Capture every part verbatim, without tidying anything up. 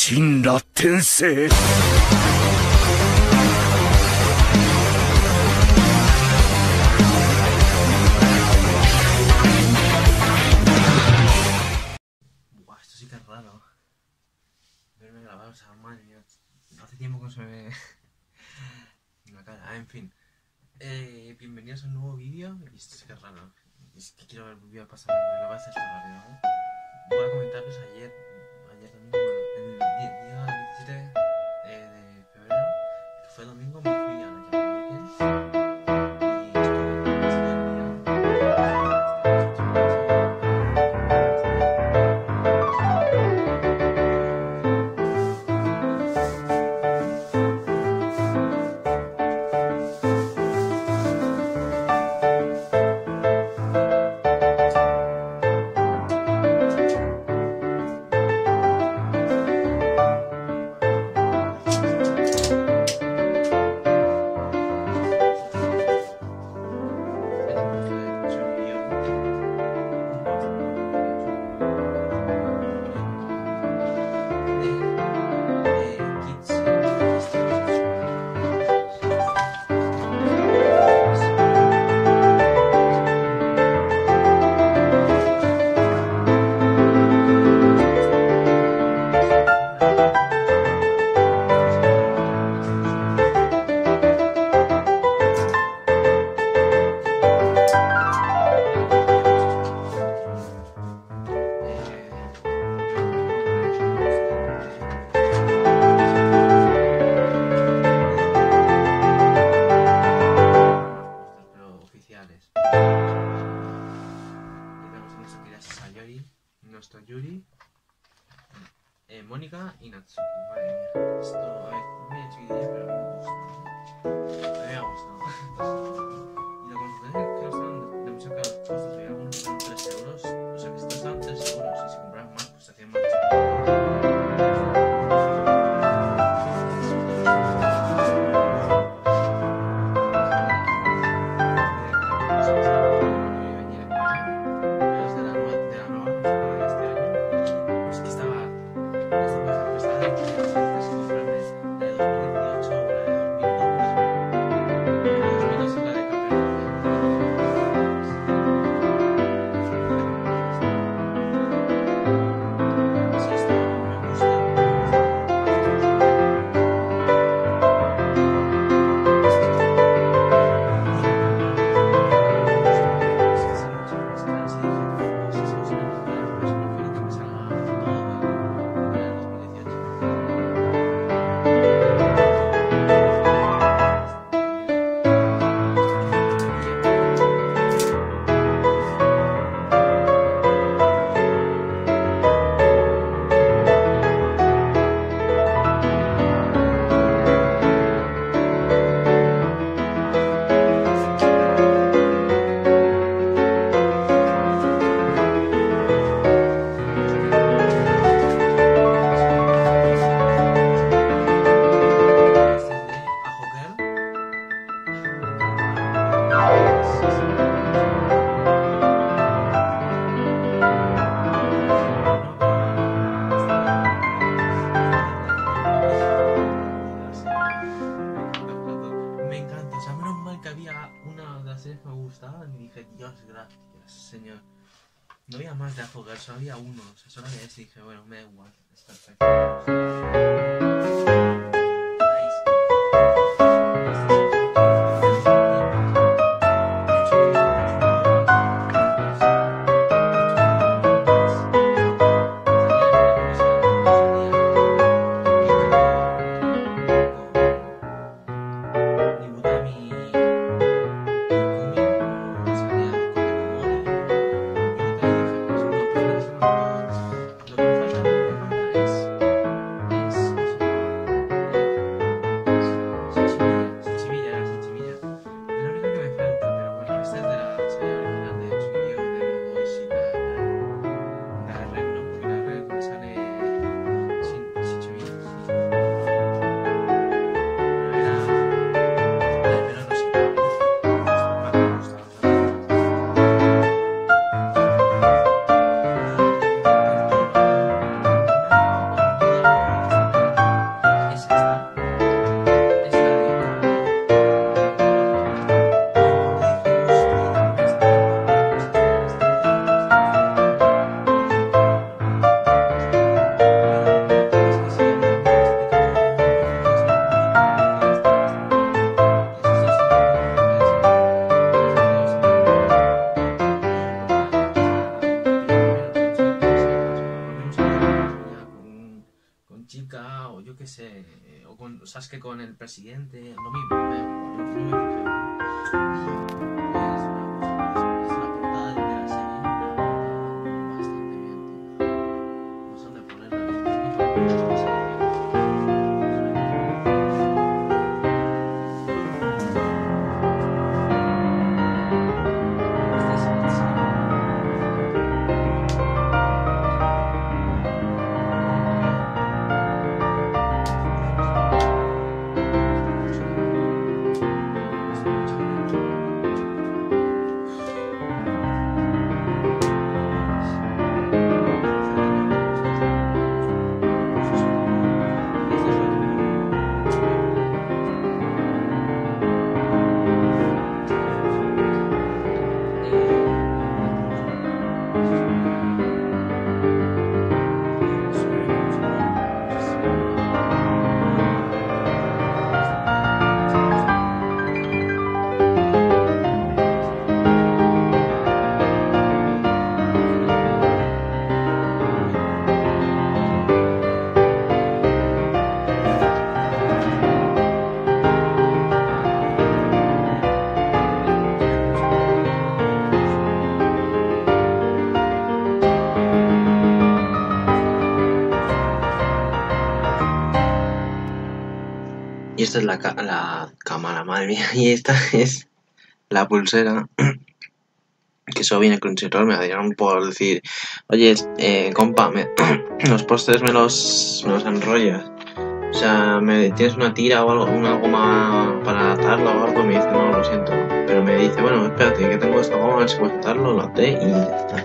神羅転生。 Buah, esto sí que es raro. Verme grabar, o sea, madre mía. Hace tiempo que no se me ve la cara. Ah, en fin. Eh, bienvenidos a un nuevo vídeo. Y esto sí que es raro. Es que quiero ver, voy a pasar, lo voy a hacer esto rápido, ¿vale? Voy a comentaros ayer, ayer domingo, bueno, el día, día diecisiete de, de febrero, que fue domingo, me fui a la Llama y estuve nuestro Yuri, eh, Mónica y Natsuki. Madre mía, esto, a ver, muy chiquitilla, pero a mí me gusta. A mí me ha gustado. Y la consecuencia es que no estaban demasiado caros. Pues todavía algunos estaban tres euros. O sea que estos estaban tres euros. Y si compraban más, pues se hacían más. Y dije, Dios, gracias, señor. No había más de Afogar, solo había uno. O sea, solo había ese y dije, bueno, me da igual. Es perfecto. Lo que me falta, lo que me falta es, es política, o yo qué sé, o con Sasuke con el presidente, lo mismo, ¿eh? Lo que no me fijé, ¿eh? Pues, bueno, pues, la portada de la serie, la portada bastante bien, tío. No sé dónde ponerla, no tengo para ponerla bastante bien. Y esta es la, ca la cámara, madre mía. Y esta es la pulsera. Que eso viene con Crunchyroll. Me dieron por decir: oye, eh, compa, me, los pósters me los, me los enrollas. O sea, me tienes una tira o algo, una goma para atarla o algo. Me dice: no, lo siento. Pero me dice: bueno, espérate, que tengo esta goma, a ver si puedes atarlo, lo até y ya está.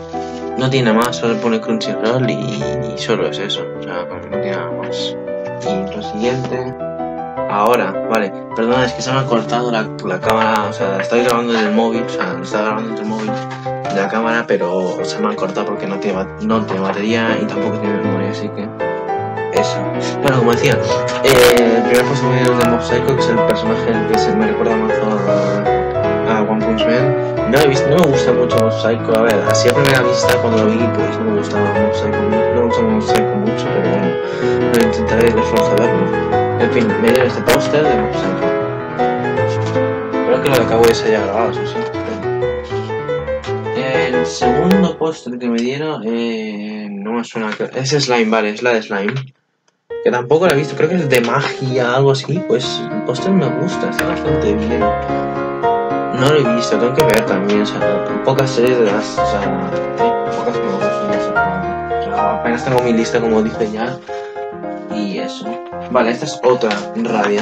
No tiene más, solo pone Crunchyroll y, y solo es eso. O sea, no tiene nada más. Y lo siguiente. Ahora, vale, perdona, es que se me ha cortado la, la cámara, o sea, estoy grabando desde el móvil, o sea, estaba grabando desde el móvil de la cámara, pero se me ha cortado porque no tiene, no tiene batería y tampoco tiene memoria, así que eso. Bueno, como decía, eh, el primer puesto me dieron de Mob Psycho, que es el personaje el que se me recuerda más a, a One Punch Man. No, he visto, no me gusta mucho Mob Psycho, a ver, así a primera vista cuando lo vi, pues no me gustaba Mob Psycho, no me gusta Mob Psycho mucho, pero bueno, lo intentaré de esfuerzo a verlo. En fin, me dieron este póster de Mob Psycho. Creo que lo de Kaguya se haya grabado, eso sí. El segundo póster que me dieron, eh, no me suena. Es Slime, vale, es la de Slime. Que tampoco la he visto, creo que es de magia, algo así. Pues el póster me gusta, está bastante bien. No lo he visto, tengo que ver también. O sea, pocas series de las. O sea, hay pocas que me gustan. O sea, apenas tengo mi lista, como dice ya. Y eso. Vale, esta es otra Radiant.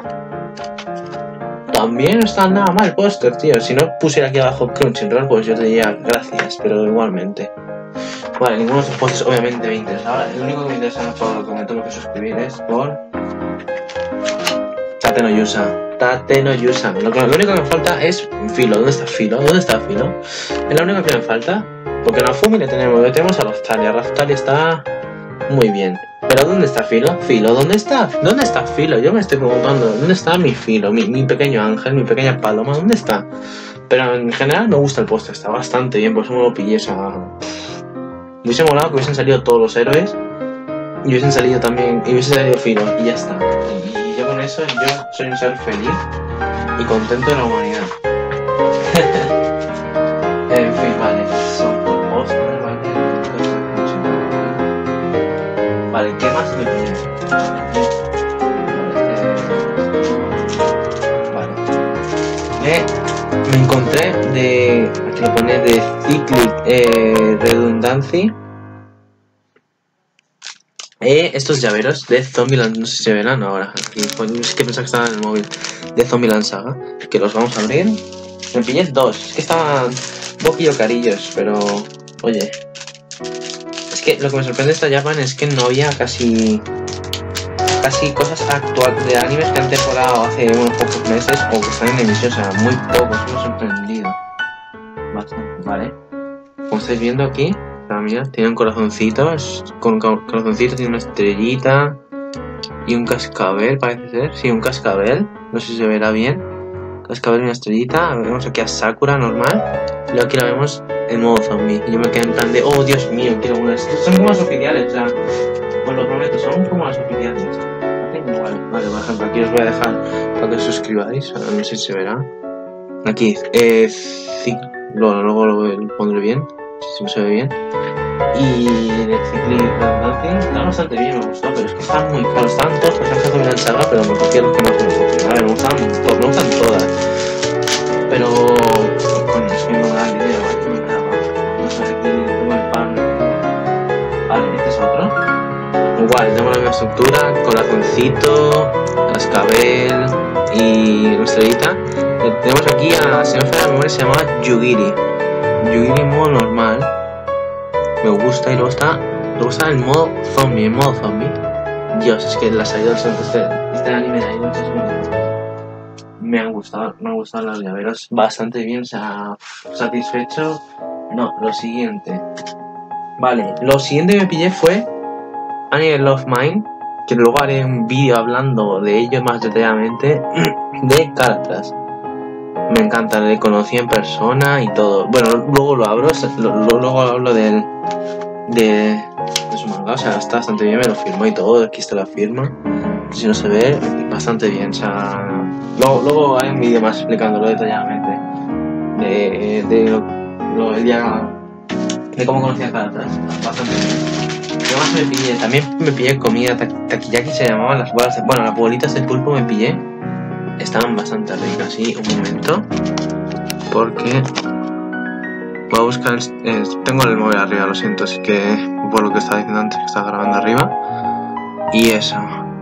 También no está nada mal el póster, tío. Si no pusiera aquí abajo Crunchyroll, pues yo te diría gracias, pero igualmente. Vale, ninguno de estos pósters obviamente me interesa. Ahora, el único que me interesa por lo que me tengo que suscribir es por Tate no Yusa. Tate no Yusa. Lo, lo único que me falta es Filo. ¿Dónde está Filo? ¿Dónde está Filo? Es lo único que me falta. Porque en Afumi le tenemos, le tenemos a Raftalia. Raftalia está muy bien. Pero ¿dónde está Filo? Filo, ¿dónde está? ¿Dónde está Filo? Yo me estoy preguntando, ¿dónde está mi Filo? Mi, mi pequeño ángel, mi pequeña paloma, ¿dónde está? Pero en general me gusta el póster, está bastante bien, por eso me lo pillé. O sea, me hubiese molado que hubiesen salido todos los héroes y hubiesen salido también, y hubiese salido Filo, y ya está. Y, y yo con eso, yo soy un ser feliz y contento de la humanidad. En fin, vale, son por póster, vale. Vale, ¿qué más me pide? Vale. Me, me encontré de. Aquí lo pone de Cyclic eh, Redundancy. Eh, estos llaveros de Zombieland, no sé si se verán ahora. Aquí, es que pensaba que estaban en el móvil. De Zombieland Saga. Que los vamos a abrir. Me pillé dos. Es que estaban un poquillo carillos, pero. Oye. Es que lo que me sorprende de esta Japan es que no había casi casi cosas actuales de animes que han temporado hace unos pocos meses o que están en emisión, o sea, muy pocos, me ha sorprendido bastante, vale. Como estáis viendo aquí, mira, tiene un corazoncito, es, con un corazoncito tiene una estrellita y un cascabel, parece ser, sí, un cascabel, no sé si se verá bien, cascabel y una estrellita. Vemos aquí a Sakura normal, y luego aquí la vemos en modo zombie, y yo me quedé en plan de, oh Dios mío, quiero una. Estos son como las oficiales, o sea, os lo prometo, son como las oficiales. Hacen igual. Vale, por ejemplo, aquí os voy a dejar para que os suscribáis. No sé si se verá. Aquí, eh, sí, luego, luego lo pondré bien, si no se ve bien. Y de ciclismo está bastante bien, me gustó, pero es que están muy caros. Estaban todos personajes de una saga, pero me cogí los que más me gustan. A ver, me gustan, pues, me gustan todas. Pero, coño, es que no me da el dinero, ¿eh? No me da, no sé, aquí tengo el pan. Vale, este es otro. Igual, tengo la misma estructura, corazoncito, cascabel y una estrellita. Tenemos aquí a, si no me falla la memoria, se llama Yugiri. Yugiri en modo normal. Me gusta y luego está, luego está el modo zombie, el modo zombie. Dios, es que las idols, este, este anime de idols es muy... Me han gustado, me han gustado los llaveros bastante bien, o sea, satisfecho. No, lo siguiente. Vale, lo siguiente que me pillé fue Anime Love Mine, que luego haré un vídeo hablando de ello más detalladamente, de Calatrás. Me encanta, le conocí en persona y todo. Bueno, luego lo abro, lo, lo, luego hablo del, de, de su manga, o sea, está bastante bien, me lo firmó y todo, aquí está la firma. Si no se ve, bastante bien, o sea... Luego, luego hay un vídeo más explicándolo detalladamente. De, de, lo, lo, ya, de cómo conocí a Calatrás, bastante bien. ¿Qué más me pillé? También me pillé comida, takiyaki se llamaban las bolas, de, bueno, las bolitas de pulpo me pillé. Estaban bastante ricas, sí, un momento. Porque voy a buscar, eh, tengo el móvil arriba, lo siento, así que por lo que estaba diciendo antes, que estaba grabando arriba. Y eso.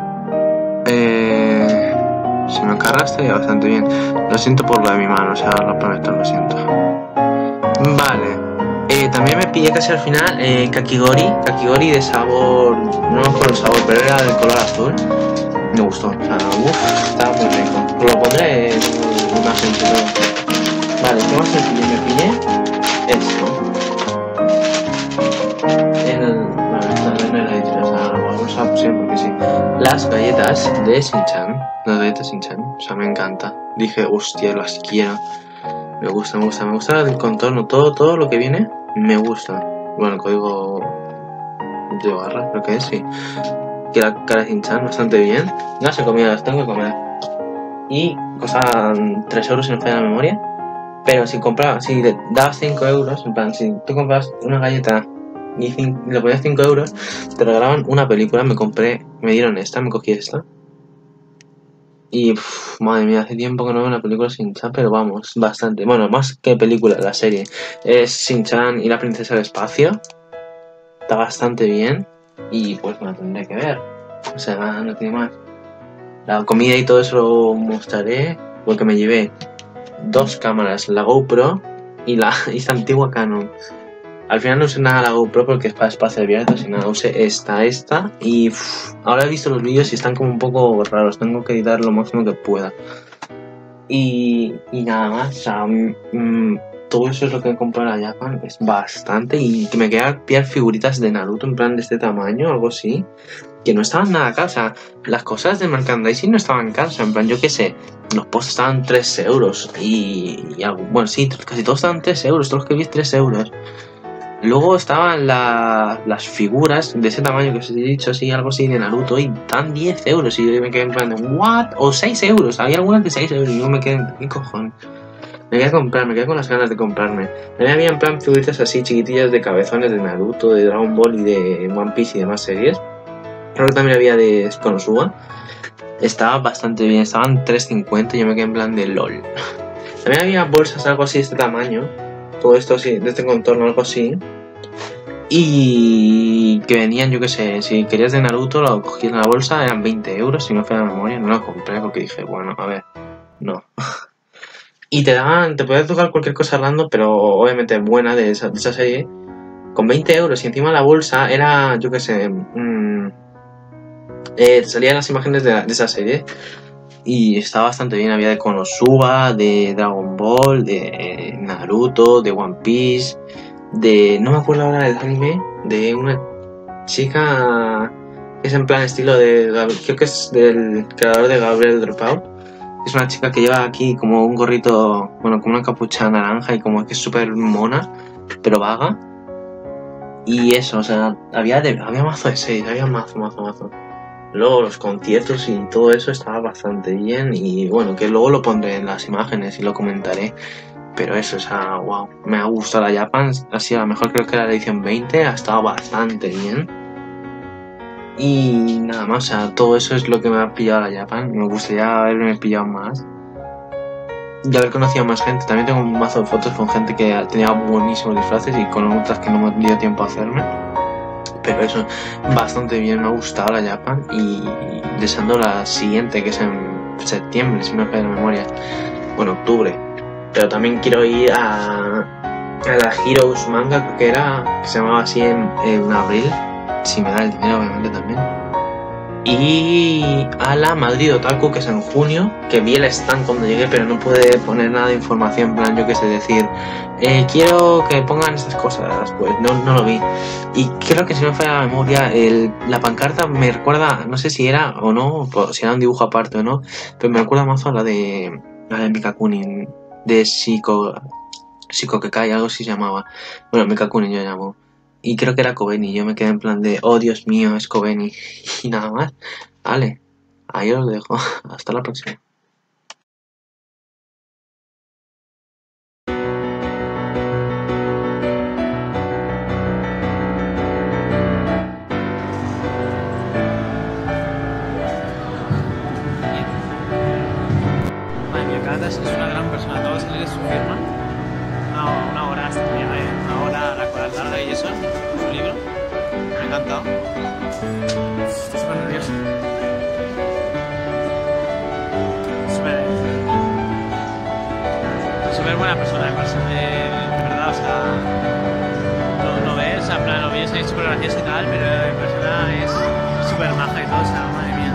Eh, si me carga estaría bastante bien. Lo siento por lo de mi mano, o sea, lo prometo, lo siento. Vale. Eh, también me pillé casi al final eh, kakigori, kakigori de sabor, no me acuerdo el sabor, pero era del color azul. Me gustó, o sea, uff, estaba muy rico. Lo pondré en imagen y todo. Vale, ¿qué más me pillé? Me pillé esto. En el... Bueno, esta no era dicho, o sea, lo vamos a pusieron porque sí. Las galletas de Shin-chan, las galletas Shin-chan, o sea, me encanta. Dije, hostia, las quiero. Me gusta, me gusta, me gusta el contorno, todo, todo lo que viene, me gusta. Bueno, el código de barra, creo que es, sí. Que la cara de Shin-chan bastante bien. No se comía, las tengo que comer. Y costaban tres euros si no falla la memoria. Pero si comprabas, si le dabas cinco euros, en plan, si tú comprabas una galleta y le ponías cinco euros, te regalaban una película. Me compré, me dieron esta, me cogí esta. Y, uff, madre mía, hace tiempo que no veo una película Shin-chan, pero vamos, bastante. Bueno, más que película, la serie. Es Shin-chan y la princesa del espacio. Está bastante bien. Y pues me la tendré que ver. O sea, no tiene más. La comida y todo eso lo mostraré. Porque me llevé dos cámaras, la GoPro y la esta antigua Canon. Al final no usé nada la GoPro porque es para espacio abierto, sino nada, usé esta, esta. Y uff, ahora he visto los vídeos y están como un poco raros. Tengo que editar lo máximo que pueda. Y, y nada más. O sea, mmm, todo eso es lo que he comprado en la Japan, es bastante, y que me quedan pillar figuritas de Naruto en plan de este tamaño, algo así, que no estaban nada caras. O sea, las cosas de merchandising no estaban caras, en plan, yo qué sé, los posts estaban tres euros y, y algo, bueno, sí, casi todos estaban tres euros, todos los que vi tres euros. Luego estaban la, las figuras de ese tamaño que os he dicho, así, algo así de Naruto, y dan diez euros, y yo me quedé en plan de, ¿what? O seis euros, había algunas de seis euros, y yo me quedé, ¿qué cojones? Me quedé a comprar, me quedé con las ganas de comprarme. También había en plan figuritas así chiquitillas de cabezones de Naruto, de Dragon Ball y de One Piece y demás series. Creo que también había de Konosuba. Estaba bastante bien, estaban tres cincuenta y yo me quedé en plan de LOL. También había bolsas algo así de este tamaño, todo esto así, de este contorno, algo así. Y que venían, yo qué sé, si querías de Naruto lo cogías en la bolsa, eran veinte euros, si no fue la memoria, no lo compré porque dije, bueno, a ver, no. Y te daban, te podías tocar cualquier cosa random, pero obviamente buena de esa, de esa serie, con veinte euros, y encima la bolsa era, yo qué sé, mmm, eh, te salían las imágenes de, de esa serie, y estaba bastante bien. Había de Konosuba, de Dragon Ball, de Naruto, de One Piece, de, no me acuerdo ahora del anime, de una chica que es en plan estilo de, creo que es del creador de Gabriel Dropout. Es una chica que lleva aquí como un gorrito, bueno, como una capucha naranja y como que es súper mona, pero vaga. Y eso, o sea, había, de, había mazo de seis, había mazo, mazo, mazo. Luego los conciertos y todo eso estaba bastante bien y bueno, que luego lo pondré en las imágenes y lo comentaré. Pero eso, o sea, wow, me ha gustado la Japan, ha sido la mejor, creo que la edición veinte, ha estado bastante bien. Y nada más, o sea, todo eso es lo que me ha pillado la Japan. Me gustaría haberme pillado más y haber conocido más gente. También tengo un mazo de fotos con gente que tenía buenísimos disfraces y con otras que no me dio tiempo a hacerme. Pero eso, bastante bien, me ha gustado la Japan y deseando la siguiente, que es en septiembre, si no me falla la memoria. Bueno, octubre. Pero también quiero ir a, a la Heroes Manga, creo que era, que se llamaba así en, en abril, si me da el dinero obviamente también. Y a la Madrid Otaku, que es en junio, que vi el stand cuando llegué, pero no pude poner nada de información, en plan, yo qué sé, decir, eh, quiero que pongan estas cosas, pues no, no lo vi. Y creo que si no me falla la memoria, el, la pancarta me recuerda, no sé si era o no, si era un dibujo aparte o no, pero me recuerda más a la de, la de Mikakuni, de Shiko, Shiko Kekai, algo así se llamaba. Bueno, Mikakuni yo llamo. Y creo que era Kobeni. Yo me quedé en plan de, oh Dios mío, es Kobeni. Y nada más. Vale, ahí os lo dejo. Hasta la próxima. Madre mía, Catas es una gran persona. Acabo de salir de su firma. Una, una hora hasta ya, ¿eh? Una hora la cual larga de Jason, su libro. Me ha encantado. Estoy súper nervioso. Súper. Súper buena persona, me parece. De, de verdad, o sea. Lo, lo ves, o sea, en plan, lo ves ahí súper gracioso y tal, pero en persona es súper maja y todo, o sea, madre mía.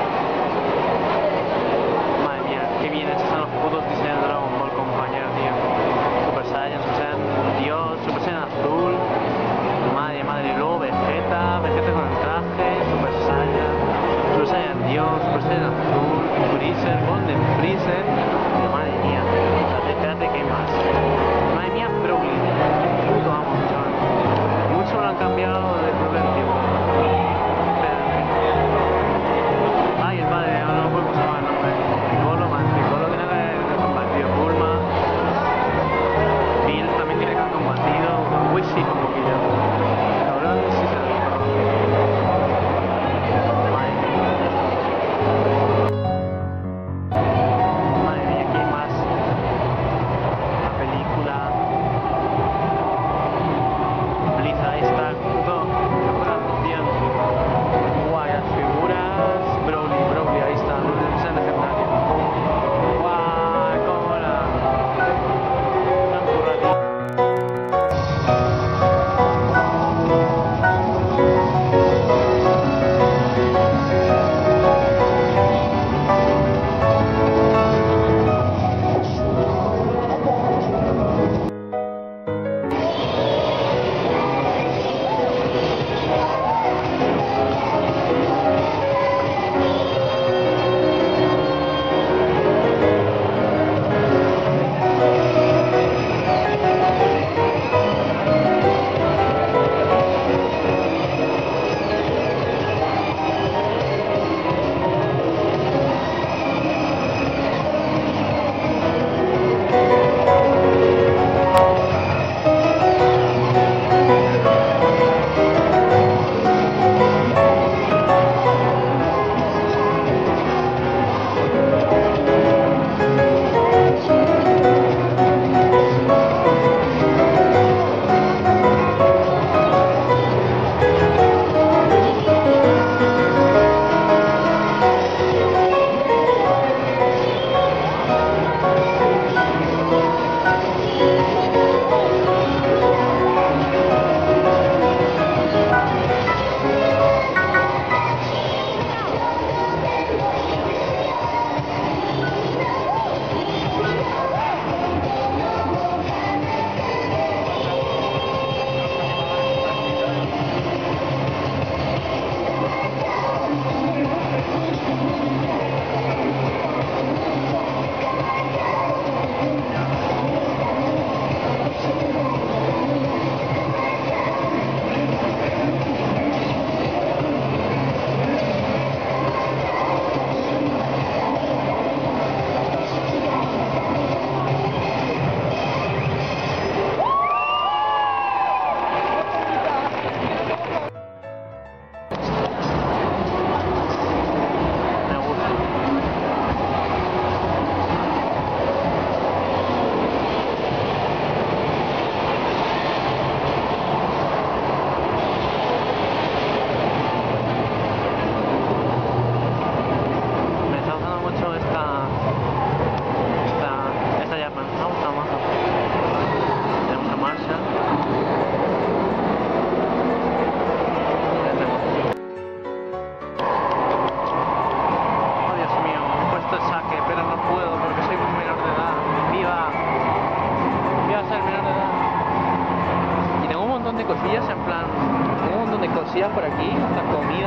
Qué bien hechos son los putos diseños de Dragon Ball, compañero, tío. cosillas, en plan, un montón de cosillas por aquí, la comida